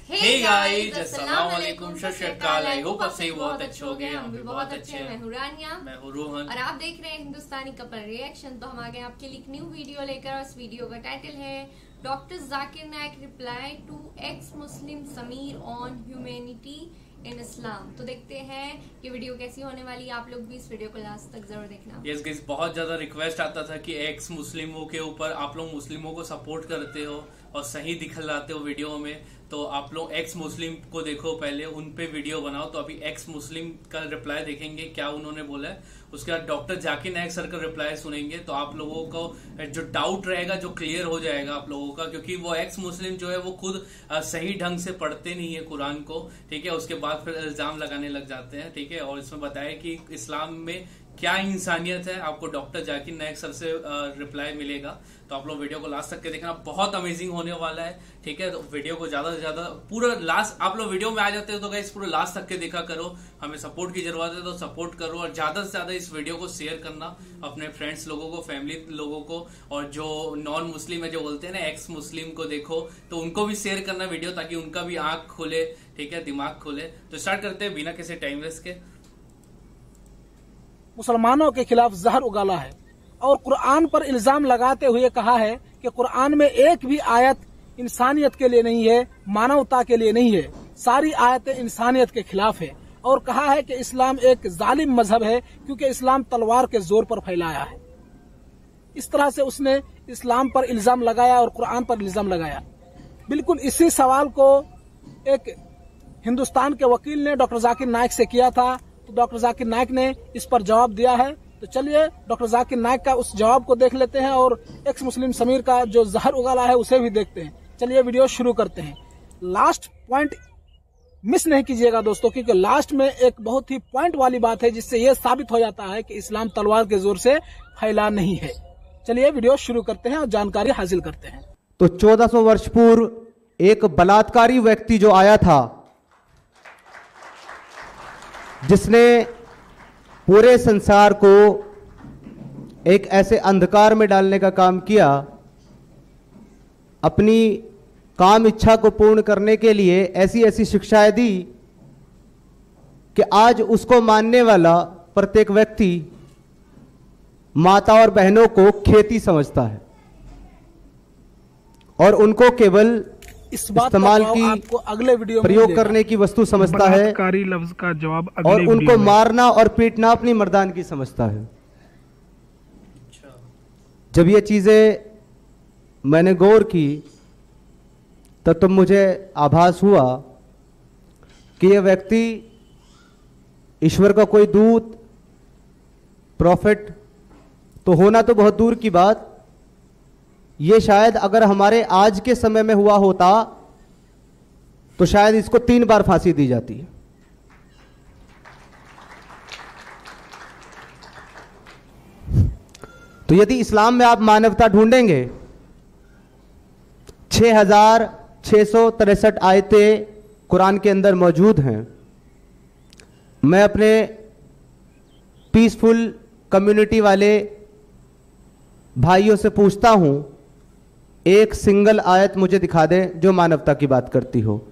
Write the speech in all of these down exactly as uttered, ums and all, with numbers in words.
Hey guys, अस्सलाम वालेकुम, सत श्री अकाल। आई होप आप सही बहुत अच्छे हो गए। हम भी बहुत अच्छे हैं। मैं हूँ रानिया, मैं हूँ रोहन और आप देख रहे हैं हिंदुस्तानी कपल रिएक्शन। तो हम आ गए आपके लिए एक न्यू वीडियो लेकर, और इस वीडियो का टाइटल है doctor Zakir Naik reply to ex Muslim Sameer on humanity in Islam. तो देखते हैं ये वीडियो कैसी होने वाली है। आप लोग भी इस वीडियो को लास्ट तक जरूर देखना। यस गाइस, बहुत ज्यादा रिक्वेस्ट आता था कि एक्स मुस्लिमों के ऊपर आप लोग मुस्लिमों को सपोर्ट करते हो और सही दिखलाते हो वीडियो में। तो आप लोग एक्स मुस्लिम को देखो, पहले उन पे वीडियो बनाओ। तो अभी एक्स मुस्लिम का रिप्लाई देखेंगे, क्या उन्होंने बोला है। उसके बाद डॉक्टर जाकिर नाइक सर का रिप्लाई सुनेंगे। तो आप लोगों को जो डाउट रहेगा जो क्लियर हो जाएगा आप लोगों का, क्योंकि वो एक्स मुस्लिम जो है वो खुद सही ढंग से पढ़ते नहीं है कुरान को, ठीक है। उसके बाद फिर इल्जाम लगाने लग जाते हैं, ठीक है। और इसमें बताया कि इस्लाम में क्या इंसानियत है, आपको डॉक्टर जाकिर नाइक सर से रिप्लाई मिलेगा। तो आप लोग वीडियो को लास्ट तक के देखना, बहुत अमेजिंग होने वाला है, ठीक है। तो वीडियो को ज्यादा से ज्यादा पूरा लास्ट, आप लोग वीडियो में आ जाते हो तो गाइस पूरा लास्ट तक के देखा करो। हमें सपोर्ट की जरूरत है तो सपोर्ट करो, और ज्यादा से ज्यादा इस वीडियो को शेयर करना अपने फ्रेंड्स लोगों को, फैमिली लोगों को, और जो नॉन मुस्लिम है, जो बोलते हैं ना एक्स मुस्लिम को देखो, तो उनको भी शेयर करना वीडियो, ताकि उनका भी आंख खुले, ठीक है, दिमाग खुले। तो स्टार्ट करते हैं बिना किसी टाइम वेस्ट के। मुसलमानों के खिलाफ जहर उगाला है और कुरान पर इल्जाम लगाते हुए कहा है कि कुरान में एक भी आयत इंसानियत के लिए नहीं है, मानवता के लिए नहीं है, सारी आयतें इंसानियत के खिलाफ है। और कहा है कि इस्लाम एक जालिम मजहब है क्योंकि इस्लाम तलवार के जोर पर फैलाया है। इस तरह से उसने इस्लाम पर इल्जाम लगाया और कुरान पर इल्जाम लगाया। बिल्कुल इसी सवाल को एक हिंदुस्तान के वकील ने डॉक्टर जाकिर नाइक से किया था। तो डॉक्टर जाकिर नाइक ने इस पर जवाब दिया है। तो चलिए डॉक्टर जाकिर नाइक का उस जवाब को देख लेते हैं, और एक्स मुस्लिम समीर का जो जहर उगाला है उसे भी देखते हैं। चलिए वीडियो शुरू करते हैं। लास्ट पॉइंट मिस नहीं कीजिएगा दोस्तों, क्योंकि लास्ट में एक बहुत ही पॉइंट वाली बात है जिससे यह साबित हो जाता है कि इस्लाम तलवार के जोर से फैला नहीं है। चलिए वीडियो शुरू करते हैं और जानकारी हासिल करते हैं। तो चौदह सौ वर्ष पूर्व एक बलात्कारी व्यक्ति जो आया था, जिसने पूरे संसार को एक ऐसे अंधकार में डालने का काम किया, अपनी काम इच्छा को पूर्ण करने के लिए ऐसी ऐसी शिक्षाएं दी कि आज उसको मानने वाला प्रत्येक व्यक्ति माता और बहनों को खेती समझता है और उनको केवल इस बात इस्तेमाल की आपको अगले वीडियो प्रयोग करने की वस्तु समझता है, लफ्ज का जवाब अगले और उनको मारना और पीटना अपनी मर्दानगी समझता है। जब ये चीजें मैंने गौर की तब तो मुझे आभास हुआ कि यह व्यक्ति ईश्वर का कोई दूत, प्रॉफिट तो होना तो बहुत दूर की बात, ये शायद अगर हमारे आज के समय में हुआ होता तो शायद इसको तीन बार फांसी दी जाती। तो यदि इस्लाम में आप मानवता ढूंढेंगे, छह हजार छह सौ तिरसठ आयतें कुरान के अंदर मौजूद हैं। मैं अपने पीसफुल कम्युनिटी वाले भाइयों से पूछता हूं, एक सिंगल आयत मुझे दिखा दें जो मानवता की बात करती हो।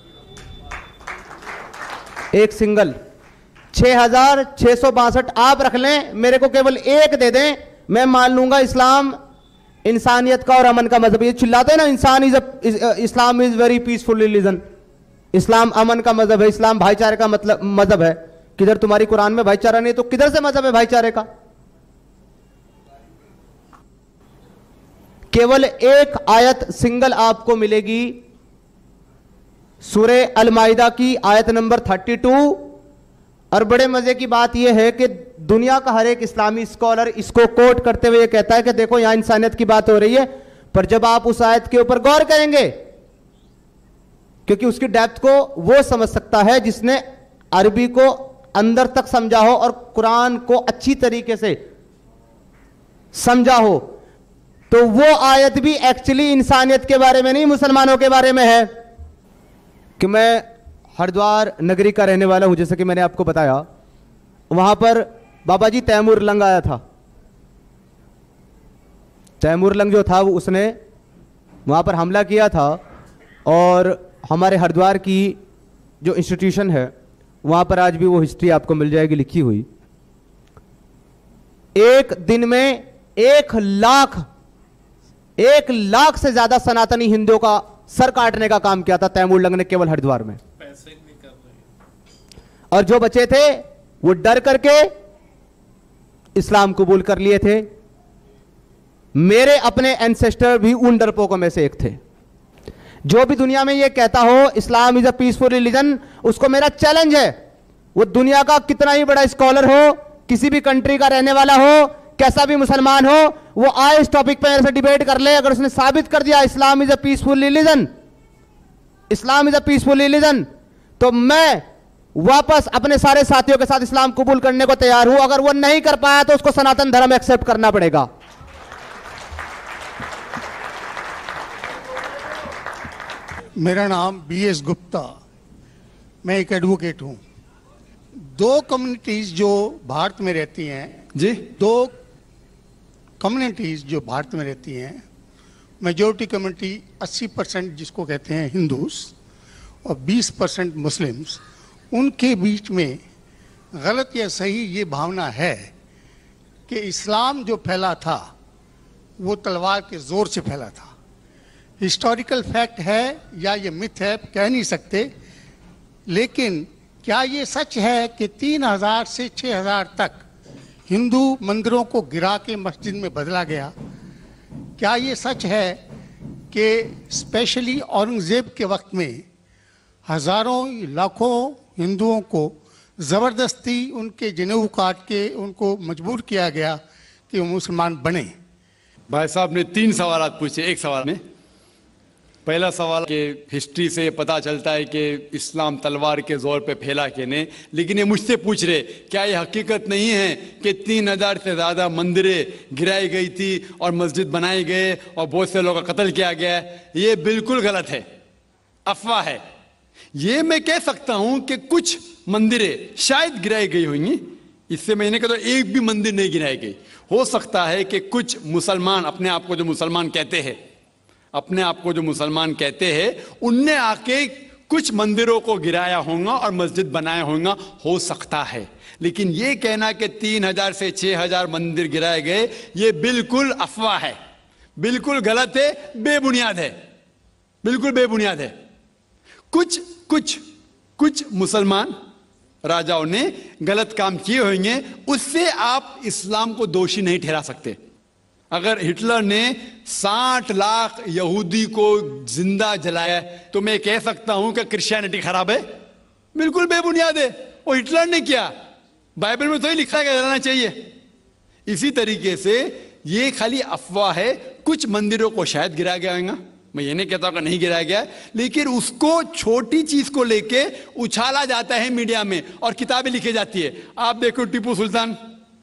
एक सिंगल। छह हजार छह सौ बासठ आप रख लें, मेरे को केवल एक दे दें, मैं मान लूंगा इस्लाम इंसानियत का और अमन का मजहब। ये चिल्लाते हैं ना, इंसान is Islam is very peaceful religion, इस्लाम अमन का मजहब है, इस्लाम भाईचारे का मतलब मजहब है। किधर तुम्हारी कुरान में भाईचारा नहीं तो किधर से मजहब है भाईचारे का? केवल एक आयत सिंगल आपको मिलेगी, सूरे अल माइदा की आयत नंबर बत्तीस। और बड़े मजे की बात यह है कि दुनिया का हर एक इस्लामी स्कॉलर इसको कोट करते हुए कहता है कि देखो यहां इंसानियत की बात हो रही है। पर जब आप उस आयत के ऊपर गौर करेंगे, क्योंकि उसकी डेप्थ को वो समझ सकता है जिसने अरबी को अंदर तक समझा हो और कुरान को अच्छी तरीके से समझा हो, तो वो आयत भी एक्चुअली इंसानियत के बारे में नहीं, मुसलमानों के बारे में है। कि मैं हरिद्वार नगरी का रहने वाला हूं, जैसे कि मैंने आपको बताया, वहां पर बाबा जी तैमूर लंग आया था। तैमूर लंग जो था वो उसने वहां पर हमला किया था और हमारे हरिद्वार की जो इंस्टीट्यूशन है वहां पर आज भी वो हिस्ट्री आपको मिल जाएगी लिखी हुई। एक दिन में एक लाख एक लाख से ज्यादा सनातनी हिंदुओं का सर काटने का काम किया था तैमूर लंग ने केवल हरिद्वार में। पैसे नहीं कर रहे। और जो बचे थे वो डर करके इस्लाम कबूल कर लिए थे। मेरे अपने एंसेस्टर भी उन डरपोकों में से एक थे। जो भी दुनिया में ये कहता हो Islam is a peaceful religion, उसको मेरा चैलेंज है, वो दुनिया का कितना ही बड़ा स्कॉलर हो, किसी भी कंट्री का रहने वाला हो, कैसा भी मुसलमान हो, वो आए इस टॉपिक पे मेरे से डिबेट कर ले। अगर उसने साबित कर दिया Islam is a peaceful religion, Islam is a peaceful religion, तो मैं वापस अपने सारे साथियों के साथ इस्लाम कबूल करने को तैयार हूं। अगर वो नहीं कर पाया तो उसको सनातन धर्म एक्सेप्ट करना पड़ेगा। मेरा नाम बी एस गुप्ता, मैं एक एडवोकेट हूं। दो कम्युनिटीज जो भारत में रहती हैं जी दो कम्युनिटीज जो भारत में रहती हैं, मेजोरिटी कम्युनिटी अस्सी परसेंट जिसको कहते हैं हिंदूस और बीस परसेंट मुस्लिम्स, उनके बीच में गलत या सही ये भावना है कि इस्लाम जो फैला था वो तलवार के जोर से फैला था। हिस्टोरिकल फैक्ट है या ये मिथ है कह नहीं सकते, लेकिन क्या ये सच है कि तीन हजार से छः हजार तक हिंदू मंदिरों को गिरा के मस्जिद में बदला गया? क्या ये सच है कि स्पेशली औरंगजेब के वक्त में हजारों लाखों हिंदुओं को ज़बरदस्ती उनके जनेऊ काट के उनको मजबूर किया गया कि वो मुसलमान बने? भाई साहब ने तीन सवाल पूछे एक सवाल में। पहला सवाल कि हिस्ट्री से पता चलता है कि इस्लाम तलवार के जोर पे फैला कि नहीं, लेकिन ये मुझसे पूछ रहे क्या ये हकीकत नहीं है कि तीन हजार से ज़्यादा मंदिरें गिराई गई थी और मस्जिद बनाए गए और बहुत से लोगों का कत्ल किया गया? ये बिल्कुल गलत है, अफवाह है। ये मैं कह सकता हूं कि कुछ मंदिरें शायद गिराई गई होंगी, इससे मैंने कहा तो एक भी मंदिर नहीं गिराई गई। हो सकता है कि कुछ मुसलमान अपने आप को जो मुसलमान कहते हैं अपने आप को जो मुसलमान कहते हैं उनने आके कुछ मंदिरों को गिराया होगा और मस्जिद बनाया होगा, हो सकता है। लेकिन ये कहना कि तीन हजार से छह हजार मंदिर गिराए गए, ये बिल्कुल अफवाह है, बिल्कुल गलत है, बेबुनियाद है, बिल्कुल बेबुनियाद है। कुछ कुछ कुछ मुसलमान राजाओं ने गलत काम किए होंगे, उससे आप इस्लाम को दोषी नहीं ठहरा सकते। अगर हिटलर ने साठ लाख यहूदी को जिंदा जलाया तो मैं कह सकता हूं कि क्रिश्चियनिटी खराब है? बिल्कुल बेबुनियाद है, वो हिटलर ने किया, बाइबल में तो ही लिखा है जलाना चाहिए। इसी तरीके से ये खाली अफवाह है। कुछ मंदिरों को शायद गिराया गया होगा, मैं ये नहीं कहता हूं कि नहीं गिराया गया, लेकिन उसको छोटी चीज को लेके उछाला जाता है मीडिया में और किताबें लिखी जाती है। आप देखो टीपू सुल्तान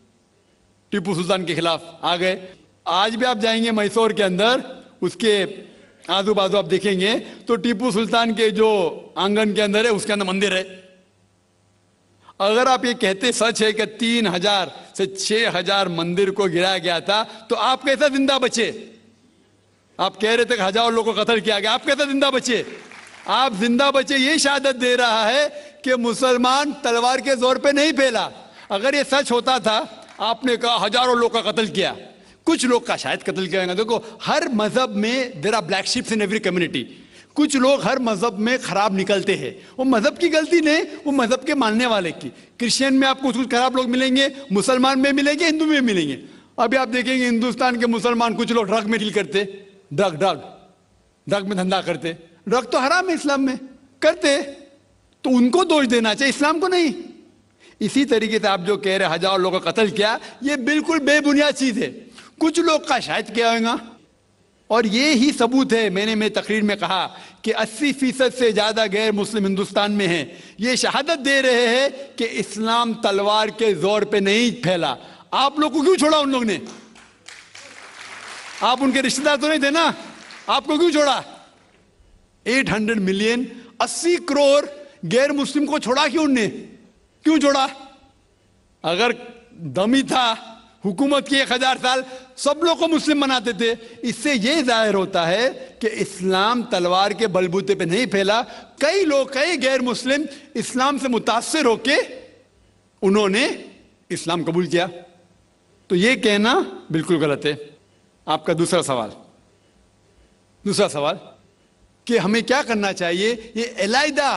टीपू सुल्तान के खिलाफ आ गए। आज भी आप जाएंगे मैसूर के अंदर, उसके आजू बाजू आप देखेंगे तो टीपू सुल्तान के जो आंगन के अंदर है उसके अंदर मंदिर है। अगर आप ये कहते सच है कि तीन हजार से छह हजार मंदिर को गिराया गया था, तो आप कैसा जिंदा बचे? आप कह रहे थे हजारों लोगों को कत्ल किया गया, आप कैसा जिंदा बचे? आप जिंदा बचे ये शहादत दे रहा है कि मुसलमान तलवार के जोर पे नहीं फैला। अगर ये सच होता था, आपने कहा हजारों लोग का कत्ल किया, कुछ लोग का शायद कत्ल किया गया। देखो हर मजहब में there are black sheeps in every community. कुछ लोग हर मजहब में खराब निकलते हैं, वो मजहब की गलती नहीं, वो मजहब के मानने वाले की। क्रिश्चियन में आपको कुछ खराब लोग मिलेंगे, मुसलमान में मिलेंगे, हिंदू में मिलेंगे। अभी आप देखेंगे हिंदुस्तान के मुसलमान कुछ लोग ड्रग में डील करते, ड्रग ड्रग ड्रग में धंधा करते। ड्रग तो हराम है इस्लाम में, करते तो उनको दोष देना चाहिए, इस्लाम को नहीं। इसी तरीके से आप जो कह रहे हजारों लोगों का कत्ल किया, ये बिल्कुल बेबुनियाद चीज है। कुछ लोग का शायद किया होगा, और ये ही सबूत है। मैंने मेरी तकरीर में कहा कि अस्सी फीसद से ज्यादा गैर मुस्लिम हिंदुस्तान में हैं। ये शहादत दे रहे हैं कि इस्लाम तलवार के जोर पे नहीं फैला। आप लोग को क्यों छोड़ा उन लोग ने? आप उनके रिश्तेदार तो नहीं थे ना, आपको क्यों छोड़ा? आठ सौ मिलियन अस्सी करोड़ गैर मुस्लिम को छोड़ा क्यों उनने? क्यों छोड़ा? अगर दम ही था हुकूमत की एक हजार साल सब लोग को मुस्लिम बनाते थे। इससे यह जाहिर होता है कि इस्लाम तलवार के बलबूते पे नहीं फैला। कई लोग, कई गैर मुस्लिम इस्लाम से मुतासिर होके उन्होंने इस्लाम कबूल किया। तो यह कहना बिल्कुल गलत है। आपका दूसरा सवाल दूसरा सवाल कि हमें क्या करना चाहिए, ये अलहदा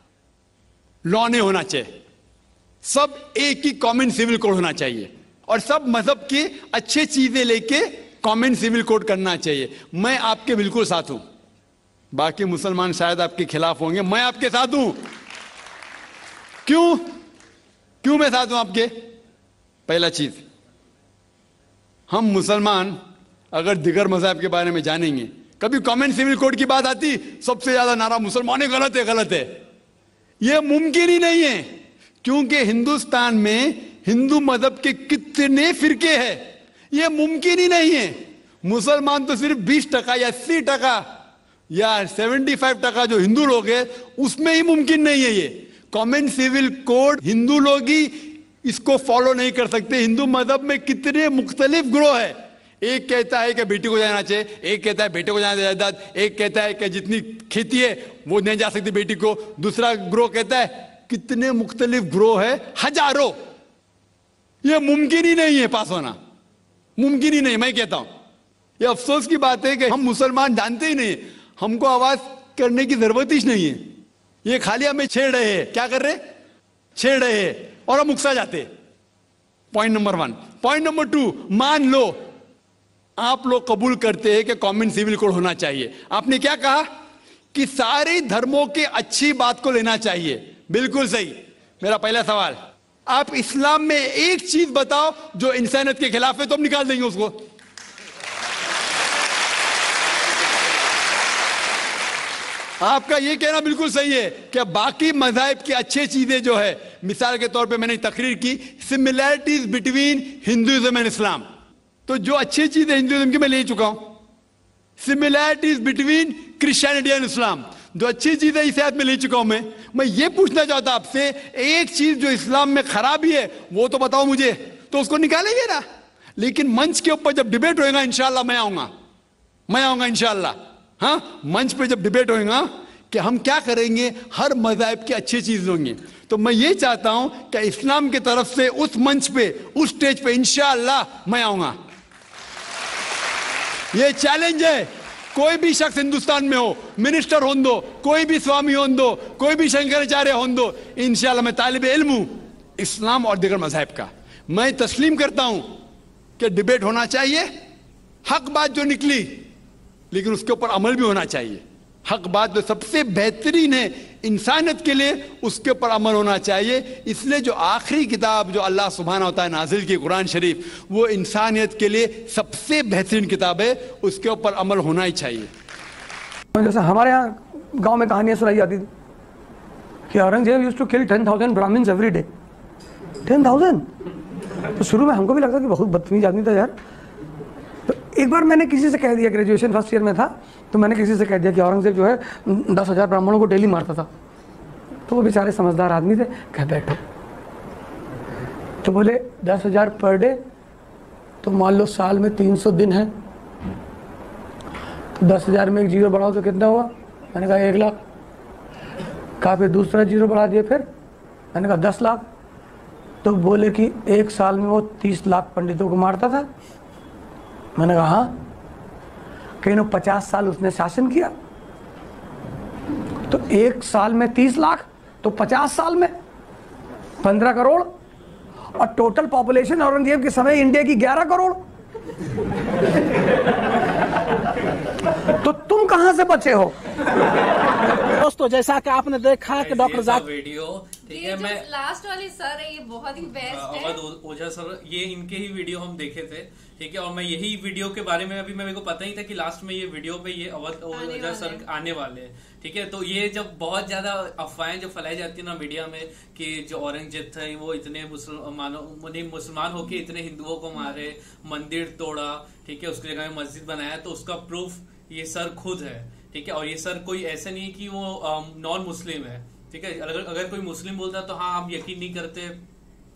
लॉ नहीं होना चाहिए, सब एक ही कॉमन सिविल कोड होना चाहिए और सब मजहब की अच्छी चीजें लेके कॉमन सिविल कोड करना चाहिए। मैं आपके बिल्कुल साथ हूं, बाकी मुसलमान शायद आपके खिलाफ होंगे, मैं आपके साथ हूं। क्यों क्यों मैं साथ हूं आपके? पहला चीज, हम मुसलमान अगर दिगर मजहब के बारे में जानेंगे, कभी कॉमन सिविल कोड की बात आती सबसे ज्यादा नारा मुसलमान है, गलत है गलत है। यह मुमकिन ही नहीं है, क्योंकि हिंदुस्तान में हिंदू मजहब के कितने फिरके हैं, यह मुमकिन ही नहीं है। मुसलमान तो सिर्फ बीस टका या अस्सी टका या पचहत्तर टका जो हिंदू लोग हैं उसमें ही मुमकिन नहीं है। ये कॉमन सिविल कोड हिंदू लोग ही इसको फॉलो नहीं कर सकते। हिंदू मजहब में कितने मुख्तलिफ ग्रोह है, एक कहता है कि बेटी को जाना चाहिए, एक कहता है बेटे को जाना जायदाद, एक कहता है कि जितनी खेती है वो नहीं जा सकती बेटी को, दूसरा ग्रोह कहता है, कितने मुख्तलिफ ग्रोह है, हजारों। यह मुमकिन ही नहीं है पास होना, मुमकिन ही नहीं। मैं कहता हूं यह अफसोस की बात है कि हम मुसलमान जानते ही नहीं, हमको आवाज करने की जरूरत ही नहीं है। ये खाली हमें छेड़ रहे हैं, क्या कर रहे, छेड़ रहे हैं और हम उकसा जाते। Point number one. Point number two, मान लो आप लोग कबूल करते हैं कि कॉमन सिविल कोड होना चाहिए। आपने क्या कहा कि सारे धर्मों के अच्छी बात को लेना चाहिए, बिल्कुल सही। मेरा पहला सवाल, आप इस्लाम में एक चीज बताओ जो इंसानियत के खिलाफ है, तो हम निकाल देंगे उसको। आपका यह कहना बिल्कुल सही है कि बाकी मज़ाहिब की अच्छी चीजें जो है, मिसाल के तौर पे मैंने तकरीर की similarities between Hinduism and Islam, तो जो अच्छी चीजें हिंदुइज्म की मैं ले चुका हूं। Similarities between Christianity and Islam, जो अच्छी चीजें इस आयत में ले चुका हूं। मैं मैं ये पूछना चाहता आपसे, एक चीज जो इस्लाम में खराबी है वो तो बताओ मुझे, तो उसको निकालेंगे ना। लेकिन मंच के ऊपर जब डिबेट होएगा इंशाल्लाह मैं आऊंगा, मैं आऊंगा इंशाल्लाह। हाँ, मंच पे जब डिबेट होएगा कि हम क्या करेंगे, हर मज़हब की अच्छी चीज होंगी। तो मैं ये चाहता हूं कि इस्लाम की तरफ से उस मंच पे, उस स्टेज पे इंशाल्लाह मैं आऊंगा। ये चैलेंज है। कोई भी शख्स हिंदुस्तान में हो, मिनिस्टर हों दो, कोई भी स्वामी हों दो, कोई भी शंकराचार्य हों दो, इंशाल्लाह मैं तालिब इल्म हूं इस्लाम और दीगर मज़हब का। मैं तस्लीम करता हूं कि डिबेट होना चाहिए, हक बात जो निकली, लेकिन उसके ऊपर अमल भी होना चाहिए। हक बात जो सबसे बेहतरीन है इंसानियत के लिए, उसके ऊपर अमल होना चाहिए। इसलिए जो आखिरी किताब जो अल्लाह सुब्हानहू व तआला नाजिल की कुरान शरीफ, वो इंसानियत के लिए सबसे बेहतरीन किताब है, उसके ऊपर अमल होना ही चाहिए। जैसे हमारे यहाँ गांव में कहानियां सुनाई जाती थी कि Aurangzeb used to kill ten thousand Brahmins every day. Ten thousand तो शुरू में हमको भी लगता कि बहुत बदतमीज आदमी था यार। तो एक बार मैंने किसी से कह दिया, ग्रेजुएशन फर्स्ट ईयर में था, तो मैंने किसी से कह दिया कि औरंगजेब जो है दस हजार ब्राह्मणों को डेली मारता था। तो वो बेचारे समझदार आदमी थे, कह बैठो। तो बोले दस हजार पर डे, तो मान लो साल में तीन सौ दिन है, तो दस हजार में एक जीरो बढ़ाओ तो कितना हुआ? मैंने कहा एक लाख। कहा फिर दूसरा जीरो बढ़ा दिया, फिर मैंने कहा दस लाख। तो बोले कि एक साल में वो तीस लाख पंडितों को मारता था। मैंने कहा हाँ। कहीं ना पचास साल उसने शासन किया, तो एक साल में तीस लाख, तो पचास साल में पंद्रह करोड़, और टोटल पॉपुलेशन औरंगजेब के समय इंडिया की ग्यारह करोड़। तो तुम कहां से बचे हो? दोस्तों, जैसा कि आपने देखा कि डॉक्टर जाकिर वीडियो, ठीक ये है, जो मैं लास्ट वाले सर है, ये बहुत ही बेस्ट है। अवध ओझा सर, ये इनके ही वीडियो हम देखे थे, ठीक है। और मैं यही वीडियो के बारे में अभी मेरे को पता ही था कि लास्ट में ये वीडियो पे ये अवध ओझा सर आने वाले हैं, ठीक है। तो ये जब बहुत ज्यादा अफवाहें जो फैलाई जाती है ना मीडिया में कि जो औरंगजेब थे वो इतने मुसलमानों मुसलमान होके इतने हिंदुओं को मारे, मंदिर तोड़ा, ठीक है, उसकी जगह में मस्जिद बनाया, तो उसका प्रूफ ये सर खुद है, ठीक है। और ये सर कोई ऐसा नहीं कि वो नॉन मुस्लिम है, ठीक है। अगर अगर कोई मुस्लिम बोलता तो हाँ हम यकीन नहीं करते,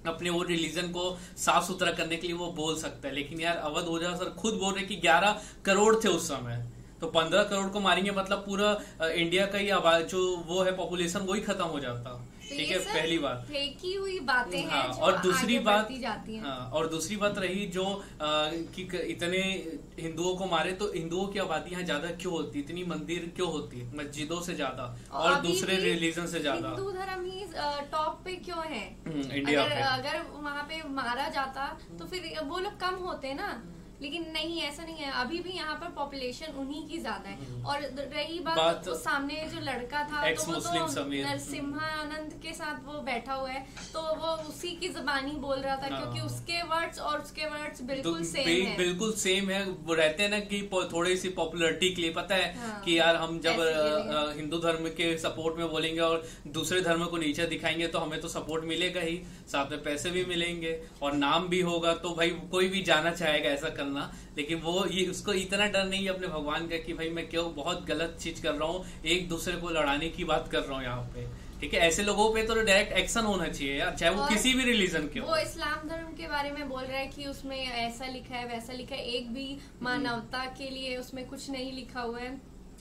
अपने वो रिलीजन को साफ सुथरा करने के लिए वो बोल सकता है। लेकिन यार अवध ओझा सर खुद बोल रहे कि ग्यारह करोड़ थे उस समय, तो पंद्रह करोड़ को मारेंगे मतलब पूरा इंडिया का ही आबाद जो वो है पॉपुलेशन वही खत्म हो जाता। ठीक है, पहली बात फेंकी हुई बातें हैं। हाँ, जो और दूसरी बात जाती हैं। हाँ, और दूसरी बात रही जो आ, कि इतने हिंदुओं को मारे तो हिंदुओं की आबादी यहाँ ज्यादा क्यों होती, इतनी मंदिर क्यों होती मस्जिदों से ज्यादा और, और दूसरे रिलीजन से ज्यादा हिंदू धर्म ही टॉप पे क्यों है इंडिया अगर, पे। अगर वहाँ पे मारा जाता तो फिर वो लोग कम होते ना, लेकिन नहीं ऐसा नहीं है। अभी भी यहाँ पर पॉपुलेशन उन्हीं की ज्यादा है। और रही बात, बात तो सामने जो लड़का था तो वो तो नरसिम्हानंद के साथ वो बैठा हुआ है, तो वो उसी की जबानी बोल रहा था। हाँ। क्योंकि उसके वर्ड्स और उसके वर्ड्स बिल्कुल सेम है, बिल्कुल सेम है। वो रहते हैं ना कि थोड़ी सी पॉपुलरिटी के लिए पता है। हाँ। कि यार हम जब हिंदू धर्म के सपोर्ट में बोलेंगे और दूसरे धर्म को नीचे दिखाएंगे तो हमें तो सपोर्ट मिलेगा ही, साथ में पैसे भी मिलेंगे और नाम भी होगा, तो भाई कोई भी जाना चाहेगा ऐसा करना। लेकिन वो ये उसको इतना डर नहीं है अपने भगवान का कि भाई मैं क्यों बहुत गलत चीज कर रहा हूँ, एक दूसरे को लड़ाने की बात कर रहा हूँ यहाँ पे। ठीक है, ऐसे लोगों पे तो डायरेक्ट एक्शन होना चाहिए यार, चाहे वो किसी भी रिलीजन के हो। वो इस्लाम धर्म के बारे में बोल रहा है कि उसमें ऐसा लिखा है वैसा लिखा है, एक भी मानवता के लिए उसमें कुछ नहीं लिखा हुआ है।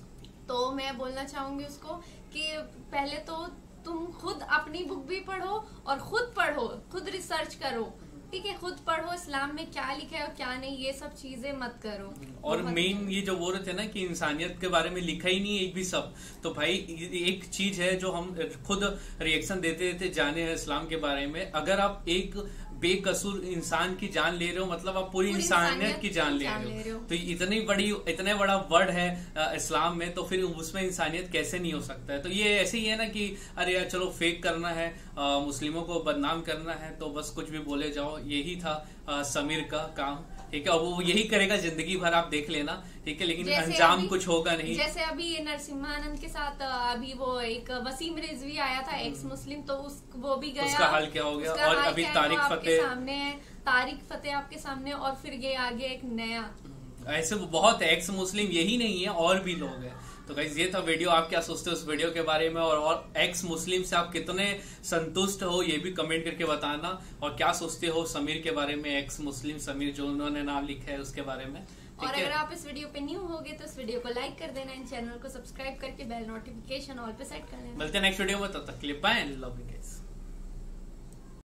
तो मैं बोलना चाहूंगी उसको कि पहले तो तुम खुद अपनी बुक भी पढ़ो और खुद पढ़ो, खुद रिसर्च करो। ठीक है, खुद पढ़ो इस्लाम में क्या लिखा है और क्या नहीं, ये सब चीजें मत करो। और मेन ये जो बोल रहे थे ना कि इंसानियत के बारे में लिखा ही नहीं एक भी सब, तो भाई एक चीज है जो हम खुद रिएक्शन देते थे जाने हैं इस्लाम के बारे में। अगर आप एक बेकसूर इंसान की जान ले रहे हो मतलब आप पूरी इंसानियत की जान ले रहे हो, तो इतनी बड़ी इतने बड़ा वर्ड है इस्लाम में, तो फिर उसमें इंसानियत कैसे नहीं हो सकता है। तो ये ऐसे ही है ना कि अरे यार चलो फेक करना है, आ, मुस्लिमों को बदनाम करना है तो बस कुछ भी बोले जाओ, यही था आ, समीर का काम। ठीक है, और वो यही करेगा जिंदगी भर, आप देख लेना। ठीक है, लेकिन अंजाम कुछ होगा नहीं। जैसे अभी ये नरसिम्हानंद के साथ अभी वो एक वसीम रिजवी आया था एक्स मुस्लिम, तो उस वो भी गया, उसका हाल क्या हो गया। और अभी तारिक फतेह सामने है, तारिक फतेह आपके सामने, और फिर ये आगे एक नया, ऐसे बहुत एक्स मुस्लिम यही नहीं है और भी लोग हैं। तो गाइस ये था वीडियो, आप क्या सोचते हो उस वीडियो के बारे में, और, और एक्स मुस्लिम से आप कितने संतुष्ट हो ये भी कमेंट करके बताना। और क्या सोचते हो समीर के बारे में, एक्स मुस्लिम समीर जो उन्होंने नाम लिखा है उसके बारे में। और अगर आप इस वीडियो पे न्यू होगे तो इस वीडियो को लाइक कर देना, इन चैनल को सब्सक्राइब करके बेल नोटिफिकेशन ऑल पे सेट कर देना। मिलते हैं नेक्स्ट वीडियो में, तब तक के लिए bye and love you guys.